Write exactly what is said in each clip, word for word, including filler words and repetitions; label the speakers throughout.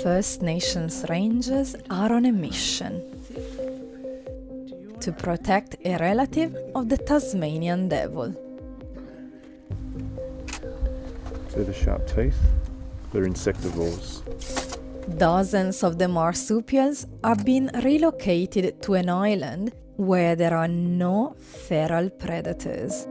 Speaker 1: First Nations rangers are on a mission to protect a relative of the Tasmanian Devil.
Speaker 2: See the sharp teeth? They're insectivores.
Speaker 1: Dozens of the marsupials are being relocated to an island where there are no feral predators.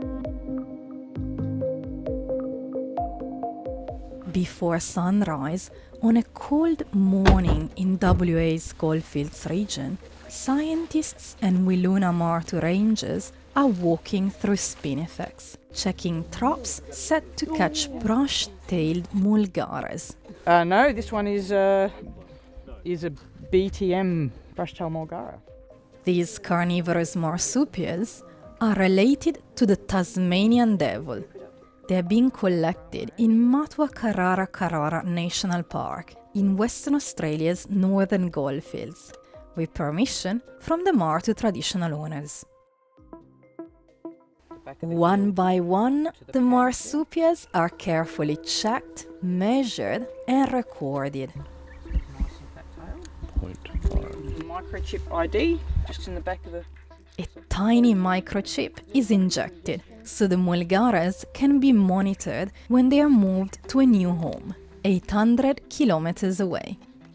Speaker 1: Before sunrise, on a cold morning in W A's Goldfields region, scientists and Wiluna Martu rangers are walking through spinifex, checking traps set to catch brush-tailed mulgaras.
Speaker 3: Uh, no, this one is, uh, is a B T M brush-tailed mulgara.
Speaker 1: These carnivorous marsupials are related to the Tasmanian Devil. They are being collected in Matuwa Kurrara Kurrara National Park in Western Australia's Northern Goldfields, with permission from the Martu traditional owners. One by one, the marsupials are carefully checked, measured and recorded.
Speaker 2: Point five.
Speaker 3: Microchip I D, just in the back of the...
Speaker 1: A tiny microchip is injected, so the mulgaras can be monitored when they are moved to a new home, eight hundred kilometers away.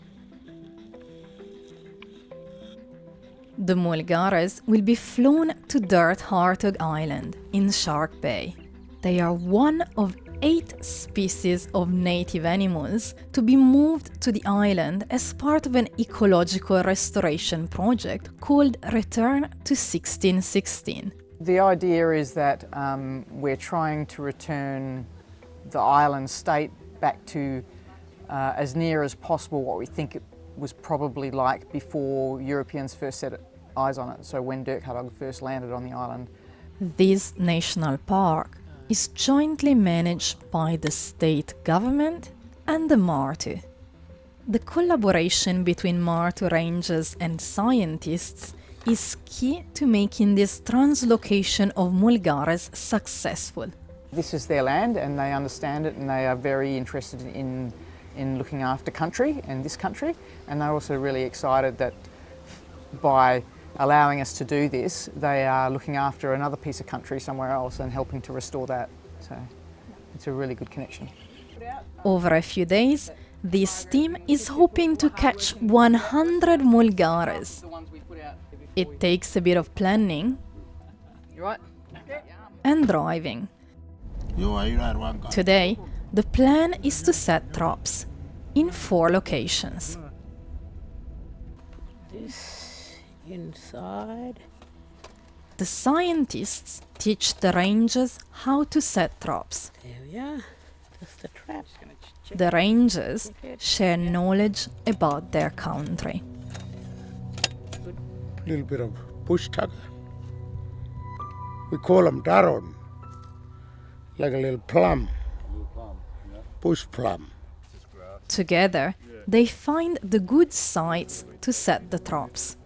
Speaker 1: The mulgaras will be flown to Dirk Hartog Island in Shark Bay. They are one of eight species of native animals to be moved to the island as part of an ecological restoration project called Return to sixteen sixteen.
Speaker 3: The idea is that um, we're trying to return the island state back to uh, as near as possible what we think it was probably like before Europeans first set eyes on it, so when Dirk Hartog first landed on the island.
Speaker 1: This national park is jointly managed by the state government and the Martu. The collaboration between Martu rangers and scientists is key to making this translocation of mulgaras successful.
Speaker 3: This is their land and they understand it, and they are very interested in, in looking after country and this country, and they're also really excited that by allowing us to do this, they are looking after another piece of country somewhere else and helping to restore that. So it's a really good connection.
Speaker 1: Over a few days, this team is hoping to catch one hundred mulgaras. It takes a bit of planning and driving. Today, the plan is to set traps in four locations.
Speaker 4: Inside.
Speaker 1: The scientists teach the rangers how to set traps.
Speaker 4: There we are. That's the trap.
Speaker 1: The rangers share knowledge about their country.
Speaker 5: A little bit of bush tucker. We call them daron, like a little plum, bush plum.
Speaker 1: Together, they find the good sites to set the traps.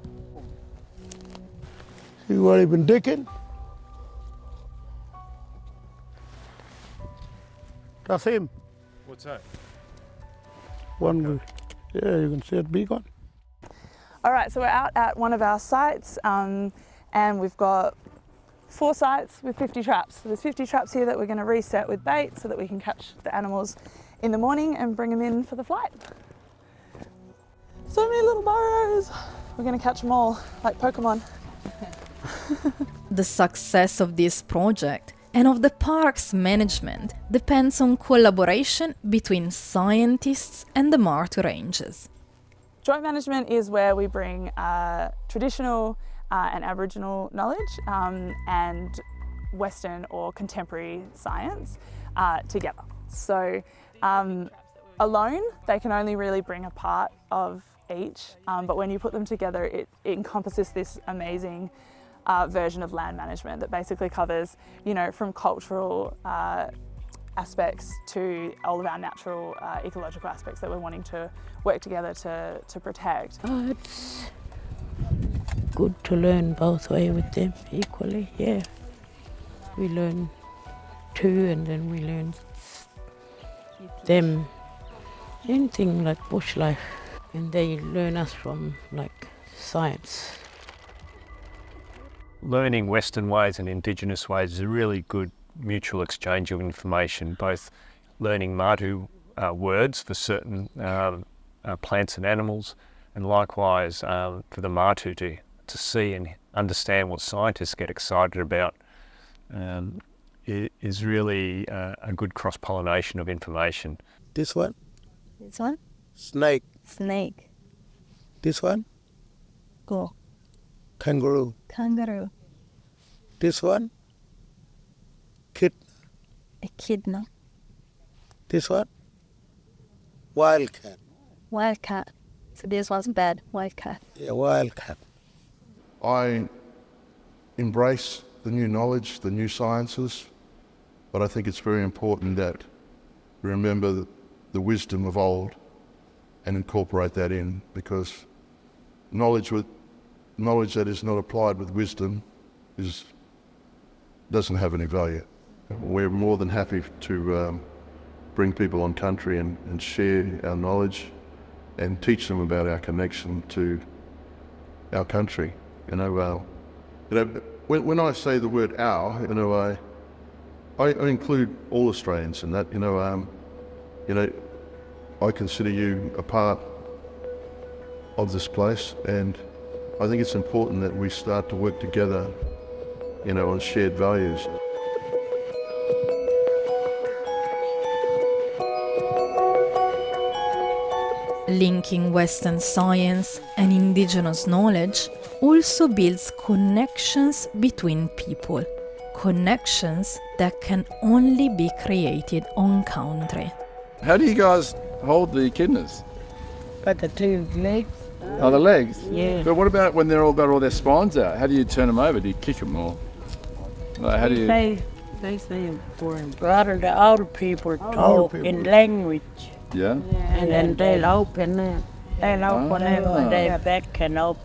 Speaker 5: See what I've been digging? That's him.
Speaker 2: What's that?
Speaker 5: One, okay. Yeah, you can see it big one.
Speaker 6: All right, so we're out at one of our sites um, and we've got four sites with fifty traps. So there's fifty traps here that we're going to reset with bait so that we can catch the animals in the morning and bring them in for the flight. So many little burrows. We're going to catch them all, like Pokemon.
Speaker 1: The success of this project and of the park's management depends on collaboration between scientists and the Martu rangers.
Speaker 6: Joint management is where we bring uh, traditional uh, and Aboriginal knowledge um, and Western or contemporary science uh, together. So um, alone, they can only really bring a part of each, um, but when you put them together, it, it encompasses this amazing uh, version of land management that basically covers, you know, from cultural uh, aspects to all of our natural uh, ecological aspects that we're wanting to work together to, to protect.
Speaker 4: Oh, it's good to learn both ways with them equally, yeah. We learn too, and then we learn them Anything like bush life, and they learn us from like science.
Speaker 2: Learning Western ways and Indigenous ways is a really good mutual exchange of information, both learning Martu uh, words for certain um, uh, plants and animals, and likewise um, for the Martu to, to see and understand what scientists get excited about. Um, it is really uh, a good cross-pollination of information.
Speaker 5: This one?
Speaker 7: This one?
Speaker 5: Snake.
Speaker 7: Snake.
Speaker 5: This one?
Speaker 7: Go.
Speaker 5: Kangaroo.
Speaker 7: Kangaroo.
Speaker 5: This one? Kid.
Speaker 7: Echidna.
Speaker 5: This one? Wildcat.
Speaker 7: Wildcat. So this one's bad. Wildcat.
Speaker 5: Yeah, wildcat.
Speaker 8: I embrace the new knowledge, the new sciences, but I think it's very important that we remember the, the wisdom of old and incorporate that in, because knowledge with knowledge that is not applied with wisdom is doesn't have any value. We're more than happy to um, bring people on country and, and share our knowledge and teach them about our connection to our country. You know, uh, you know, when, when I say the word "our," you know, I, I, I include all Australians in that. You know, um, you know, I consider you a part of this place, and I think it's important that we start to work together, you know, on shared values.
Speaker 1: Linking Western science and Indigenous knowledge also builds connections between people, connections that can only be created on country.
Speaker 9: How do you guys hold the echidnas?
Speaker 4: By the two legs.
Speaker 9: Oh, the legs?
Speaker 4: Yeah.
Speaker 9: But what about when they're all got all their spines out? How do you turn them over? Do you kick them or? Like, how do you?
Speaker 4: They, they say for a lot of the older people talk
Speaker 5: people.
Speaker 4: in language,
Speaker 9: Yeah.
Speaker 4: and then they'll open it. They'll open it
Speaker 9: Ah.
Speaker 4: when their back can open.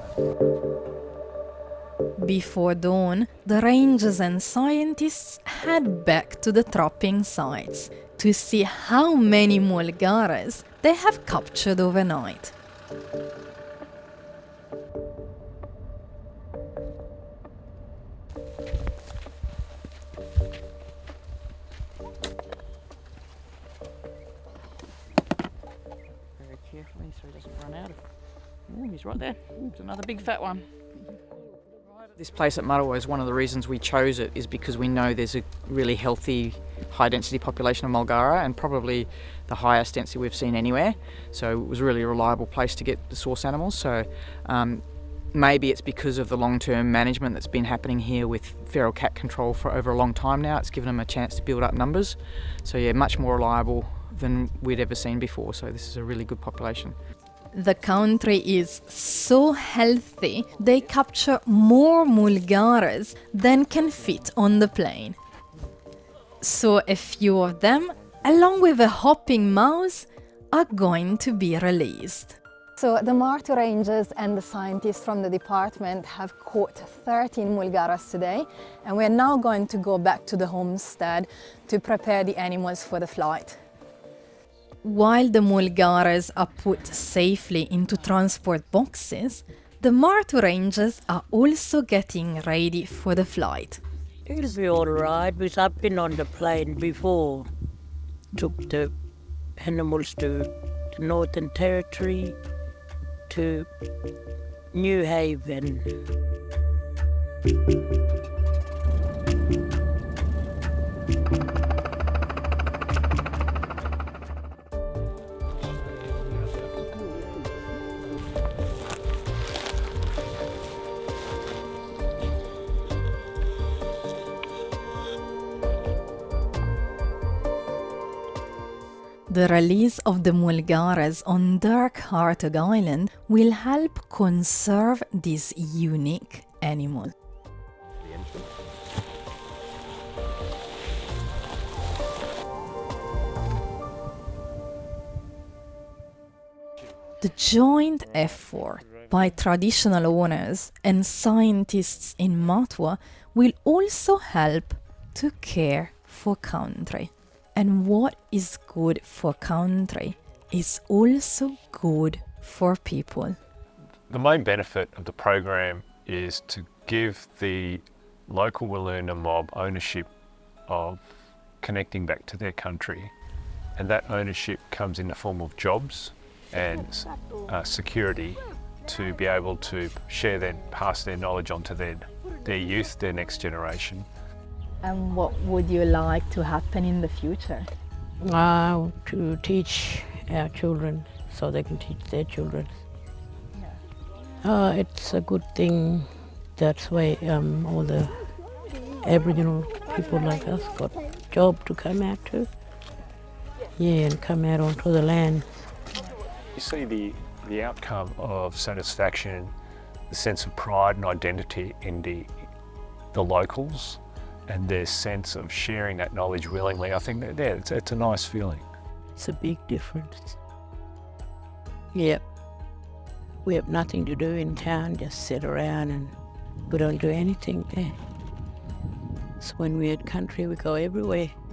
Speaker 1: Before dawn, the rangers and scientists head back to the trapping sites to see how many mulgaras they have captured overnight.
Speaker 3: Very carefully so he doesn't run out of it. Oh, he's right there. There's another big fat one. This place at Matuwa is one of the reasons we chose it, is because we know there's a really healthy, high density population of mulgara, and probably the highest density we've seen anywhere. So it was really a reliable place to get the source animals. So um, maybe it's because of the long-term management that's been happening here with feral cat control for over a long time now. It's given them a chance to build up numbers. So yeah, much more reliable than we'd ever seen before. So this is a really good population.
Speaker 1: The country is so healthy, they capture more mulgaras than can fit on the plane. So a few of them, along with a hopping mouse, are going to be released.
Speaker 7: So the Martu rangers and the scientists from the department have caught thirteen mulgaras today, and we're now going to go back to the homestead to prepare the animals for the flight.
Speaker 1: While the mulgaras are put safely into transport boxes, the Martu rangers are also getting ready for the flight.
Speaker 4: It'll be all right, because I've been on the plane before. Took the animals to the Northern Territory, to New Haven.
Speaker 1: The release of the mulgaras on Dirk Hartog Island will help conserve this unique animal. The joint effort by traditional owners and scientists in Matuwa will also help to care for country. And what is good for country is also good for people.
Speaker 2: The main benefit of the program is to give the local Wiluna mob ownership of connecting back to their country, and that ownership comes in the form of jobs and uh, security to be able to share their, pass their knowledge on to their, their youth, their next generation.
Speaker 7: And what would you like to happen in the future?
Speaker 4: Uh, to teach our children so they can teach their children. Yeah. Uh, it's a good thing. That's why um, all the Aboriginal people like us got job to come out to. Yeah, and come out onto the land.
Speaker 2: You see the, the outcome of satisfaction, the sense of pride and identity in the, the locals, and their sense of sharing that knowledge willingly. I think that, yeah, it's, it's a nice feeling.
Speaker 4: It's a big difference. Yep. We have nothing to do in town, just sit around, and we don't do anything there. So when we're at country, we go everywhere.